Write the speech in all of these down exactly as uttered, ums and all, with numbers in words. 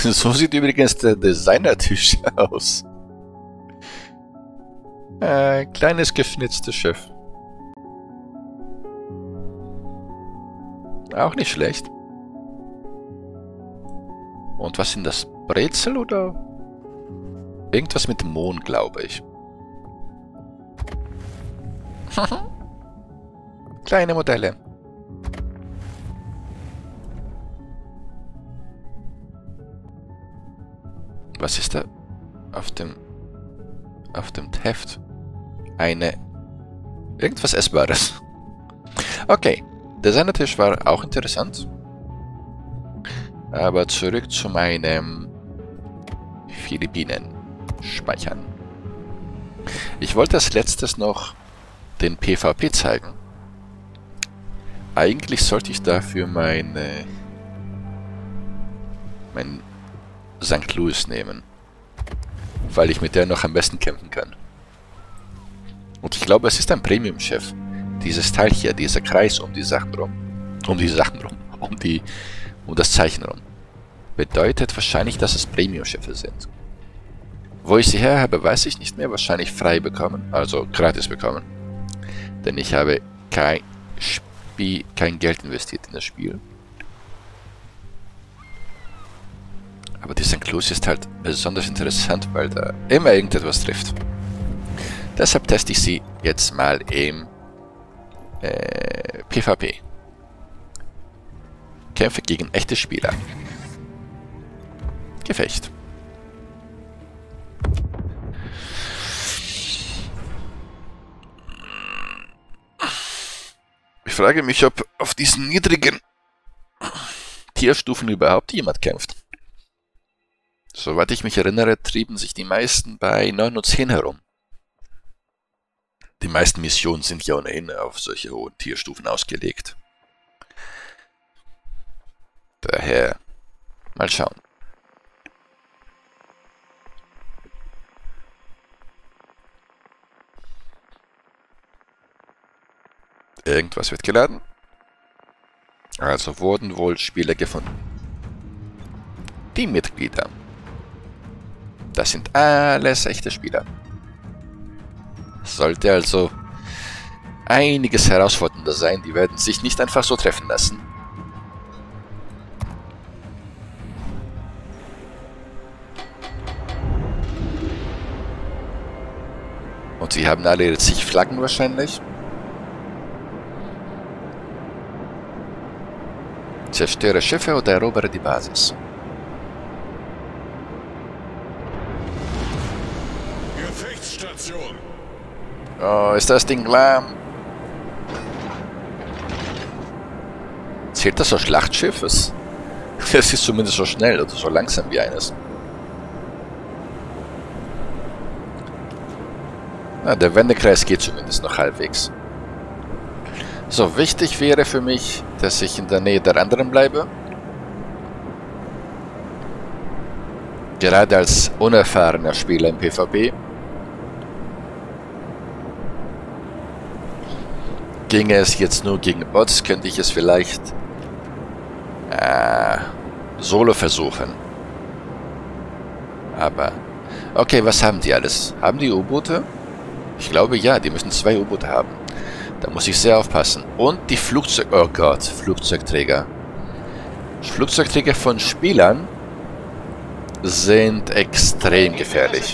So sieht übrigens der Designertisch aus. Äh, kleines geschnitztes Schiff. Auch nicht schlecht. Und was sind das? Brezel oder? Irgendwas mit Mond, glaube ich. Kleine Modelle. Was ist da auf dem auf dem Heft? Eine irgendwas Essbares. Okay, der Designertisch war auch interessant. Aber zurück zu meinem Philippinen speichern. Ich wollte als letztes noch den PvP zeigen. Eigentlich sollte ich dafür meine mein Sankt Louis nehmen, weil ich mit der noch am besten kämpfen kann. Und ich glaube, es ist ein Premium-Chef. Dieses Teil hier, dieser Kreis um die Sachen rum, um die Sachen rum, um die, um das Zeichen rum, bedeutet wahrscheinlich, dass es Premium-Schiffe sind. Wo ich sie her habe, weiß ich nicht mehr. Wahrscheinlich frei bekommen, also gratis bekommen, denn ich habe kein Spiel, kein Geld investiert in das Spiel. Aber die Sankt Louis ist halt besonders interessant, weil da immer irgendetwas trifft. Deshalb teste ich sie jetzt mal im äh, PvP. Kämpfe gegen echte Spieler. Gefecht. Ich frage mich, ob auf diesen niedrigen Tierstufen überhaupt jemand kämpft. Soweit ich mich erinnere, trieben sich die meisten bei neun und zehn herum. Die meisten Missionen sind ja ohnehin auf solche hohen Tierstufen ausgelegt. Daher, mal schauen. Irgendwas wird geladen. Also wurden wohl Spieler gefunden. Die Mitglieder. Das sind alles echte Spieler. Sollte also einiges herausfordernder sein. Die werden sich nicht einfach so treffen lassen. Und sie haben alle zig Flaggen wahrscheinlich. Zerstöre Schiffe oder erobere die Basis. Gefechtsstation. Oh, ist das Ding lahm? Zählt das als Schlachtschiff? Es ist zumindest so schnell oder so langsam wie eines. Na, der Wendekreis geht zumindest noch halbwegs. So, wichtig wäre für mich, dass ich in der Nähe der anderen bleibe. Gerade als unerfahrener Spieler im PvP. Ginge es jetzt nur gegen Bots, könnte ich es vielleicht äh, solo versuchen. Aber, okay, was haben die alles? Haben die U-Boote? Ich glaube ja, die müssen zwei U-Boote haben. Da muss ich sehr aufpassen. Und die Flugzeug... Oh Gott, Flugzeugträger. Flugzeugträger von Spielern sind extrem gefährlich.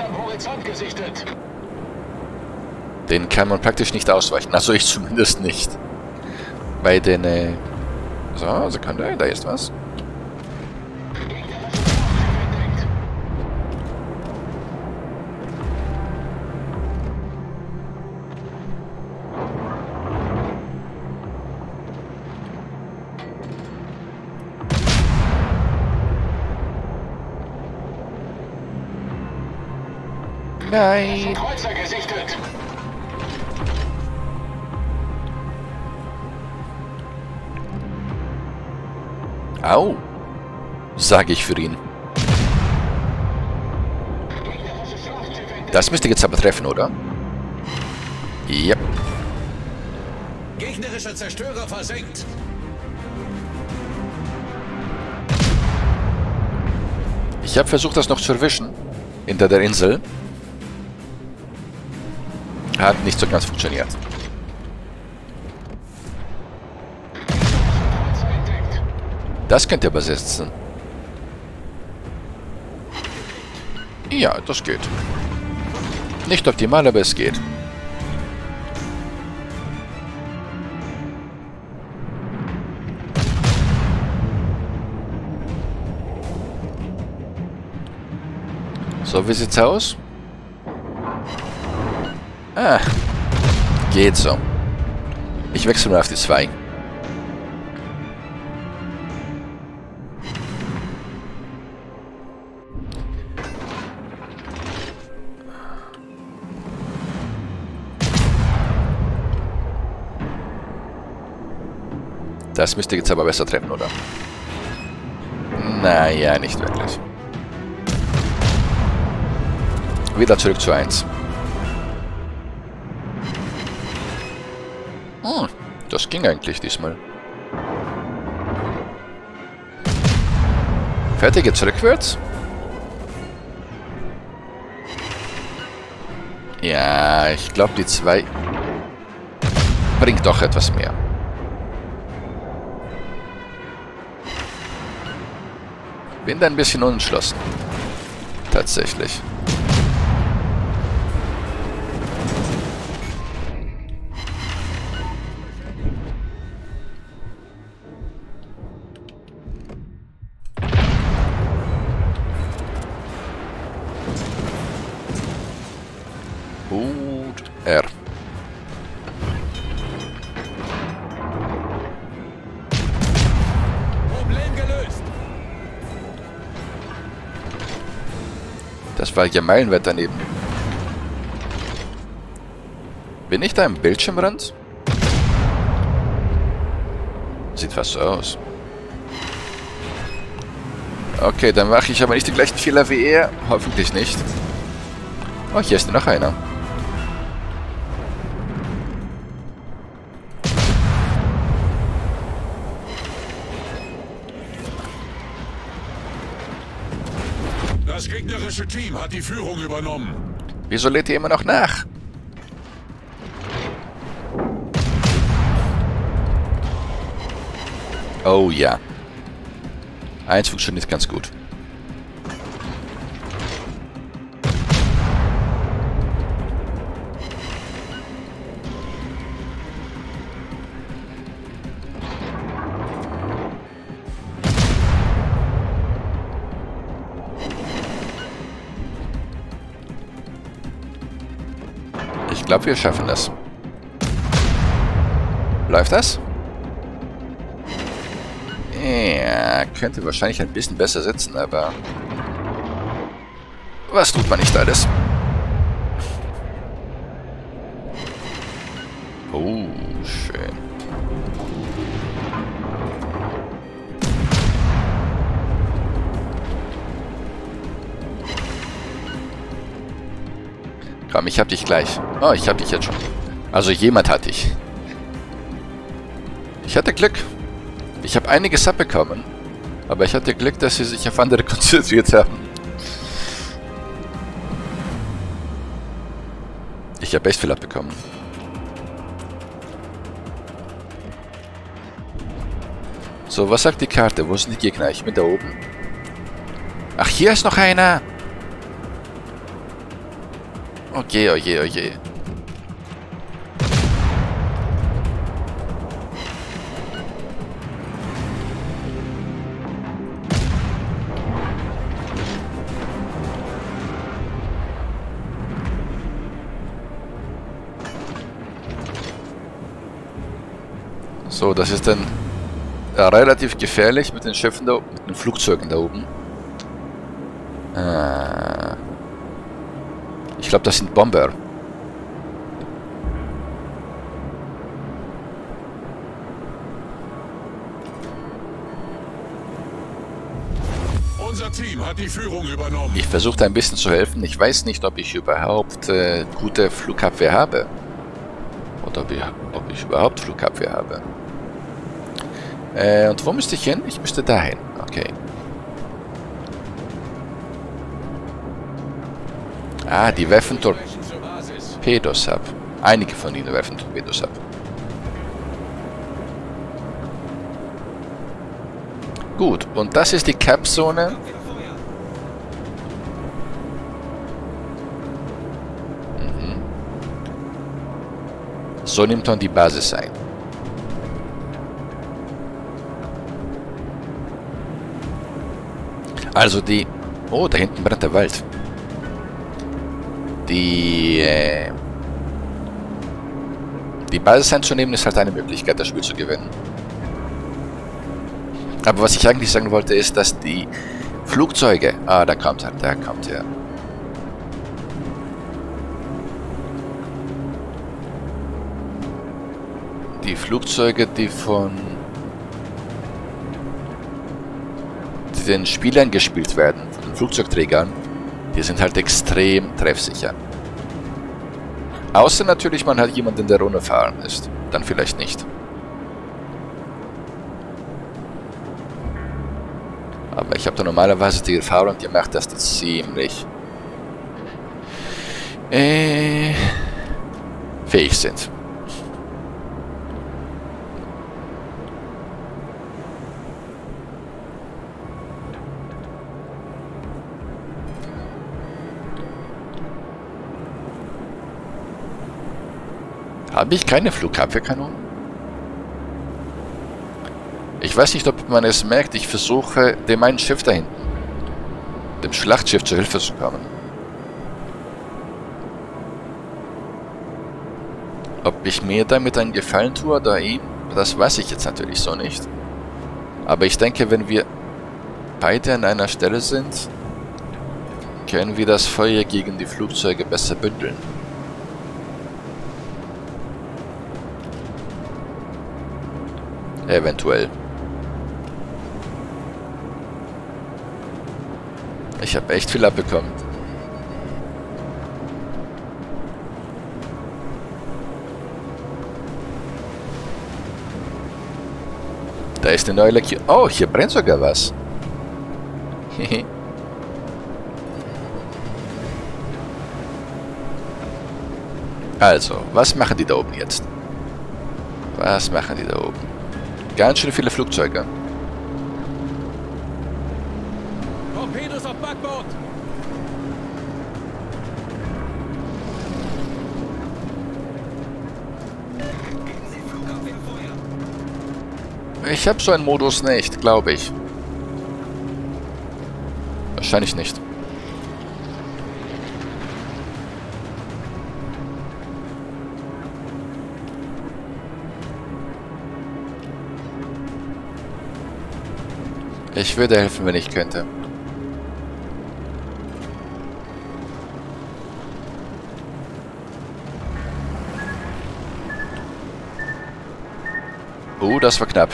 Den kann man praktisch nicht ausweichen. Also ich zumindest nicht. Bei den... Äh so, Sekunde, da ist was. Nein! Kreuzer gesichtet. Au! Sage ich für ihn. Das müsste jetzt aber treffen, oder? Ja. Gegnerischer Zerstörer versenkt. Ich habe versucht, das noch zu erwischen. Hinter der Insel. Hat nicht so ganz funktioniert. Das könnt ihr besetzen. Ja, das geht. Nicht optimal, aber es geht. So, wie sieht's aus? Ah, geht so. Ich wechsle mal auf die zwei. Das müsste jetzt aber besser treffen, oder? Naja, nicht wirklich. Wieder zurück zu eins. Hm, das ging eigentlich diesmal. Fertig, jetzt rückwärts. Ja, ich glaube, die zwei bringt doch etwas mehr. Bin da ein bisschen unentschlossen. Tatsächlich. Gut. R. Problem gelöst. Das war ja meilenweit daneben. Bin ich da im Bildschirmrand? Sieht fast so aus. Okay, dann mache ich aber nicht die gleichen Fehler wie er. Hoffentlich nicht. Oh, hier ist noch einer. Das gegnerische Team hat die Führung übernommen. Wieso lädt ihr immer noch nach? Oh ja. Eins funktioniert ganz gut. Ich glaube, wir schaffen das. Läuft das? Ja, könnte wahrscheinlich ein bisschen besser sitzen, aber... Was tut man nicht alles? Oh, schön. Komm, ich hab dich gleich. Oh, ich hab dich jetzt schon. Also jemand hat dich. Ich hatte Glück. Ich habe einiges abbekommen. Aber ich hatte Glück, dass sie sich auf andere konzentriert haben. Ich habe echt viel abbekommen. So, was sagt die Karte? Wo sind die Gegner? Ich bin da oben. Ach, hier ist noch einer. Okay, oje, oje. So, das ist dann äh, relativ gefährlich mit den Schiffen da oben, mit den Flugzeugen da oben. Äh, ich glaube, das sind Bomber. Unser Team hat die Führung übernommen. Ich versuche ein bisschen zu helfen. Ich weiß nicht, ob ich überhaupt äh, gute Flugabwehr habe. Oder ob ich, ob ich überhaupt Flugabwehr habe. Äh, und wo müsste ich hin? Ich müsste dahin. Okay. Ah, die werfen Torpedos ab. Einige von ihnen werfen Torpedos ab. Gut, und das ist die Cap-Zone. Mhm. So nimmt man die Basis ein. Also die... Oh, da hinten brennt der Wald. Die... Äh, die Basis einzunehmen ist halt eine Möglichkeit, das Spiel zu gewinnen. Aber was ich eigentlich sagen wollte, ist, dass die Flugzeuge... Ah, da kommt er, da kommt er. Die Flugzeuge, die von die den Spielern gespielt werden, von den Flugzeugträgern, die sind halt extrem treffsicher. Außer natürlich, man hat jemanden, der unerfahren ist. Dann vielleicht nicht. Aber ich habe da normalerweise die Erfahrung gemacht, dass die ziemlich äh, fähig sind. Habe ich keine Flugabwehrkanonen? Ich weiß nicht, ob man es merkt, ich versuche, dem einen Schiff da hinten, dem Schlachtschiff, zur Hilfe zu kommen. Ob ich mir damit einen Gefallen tue oder ihm, das weiß ich jetzt natürlich so nicht. Aber ich denke, wenn wir beide an einer Stelle sind, können wir das Feuer gegen die Flugzeuge besser bündeln. Eventuell. Ich habe echt viel abbekommen. Da ist eine neue Lackierung. Oh, hier brennt sogar was. Also, was machen die da oben jetzt? Was machen die da oben? Ganz schön viele Flugzeuge. Torpedos auf Backbord! Ich habe so einen Modus nicht, glaube ich. Wahrscheinlich nicht. Ich würde helfen, wenn ich könnte. Oh, das war knapp.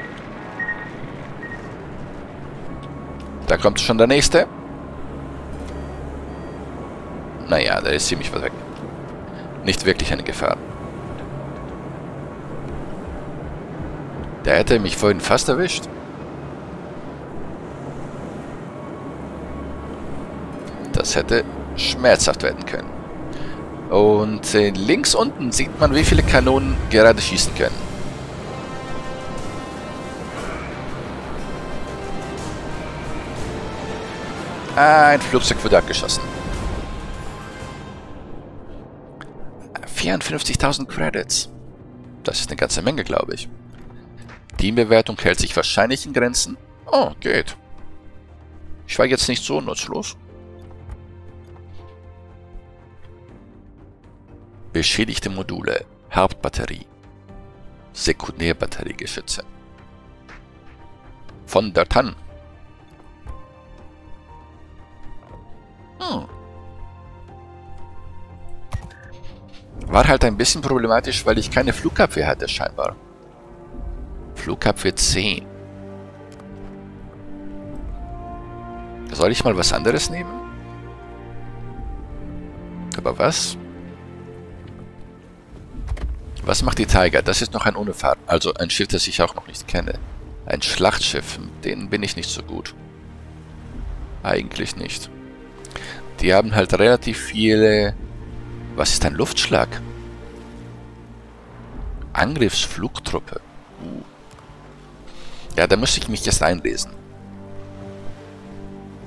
Da kommt schon der nächste. Naja, der ist ziemlich weit weg. Nicht wirklich eine Gefahr. Der hätte mich vorhin fast erwischt. Das hätte schmerzhaft werden können. Und äh, links unten sieht man, wie viele Kanonen gerade schießen können. Ah, ein Flugzeug wurde abgeschossen. vierundfünfzigtausend Credits. Das ist eine ganze Menge, glaube ich. Teambewertung hält sich wahrscheinlich in Grenzen. Oh, geht. Ich war jetzt nicht so nutzlos. Beschädigte Module. Hauptbatterie. Sekundärbatteriegeschütze. Von der Tann. Hm. War halt ein bisschen problematisch, weil ich keine Flugabwehr hatte, scheinbar. Flugabwehr zehn. Soll ich mal was anderes nehmen? Aber was? Was macht die Tiger? Das ist noch ein unerfahren, also ein Schiff, das ich auch noch nicht kenne. Ein Schlachtschiff, mit denen bin ich nicht so gut. Eigentlich nicht. Die haben halt relativ viele... Was ist ein Luftschlag? Angriffsflugtruppe. Uh. Ja, da muss ich mich jetzt einlesen.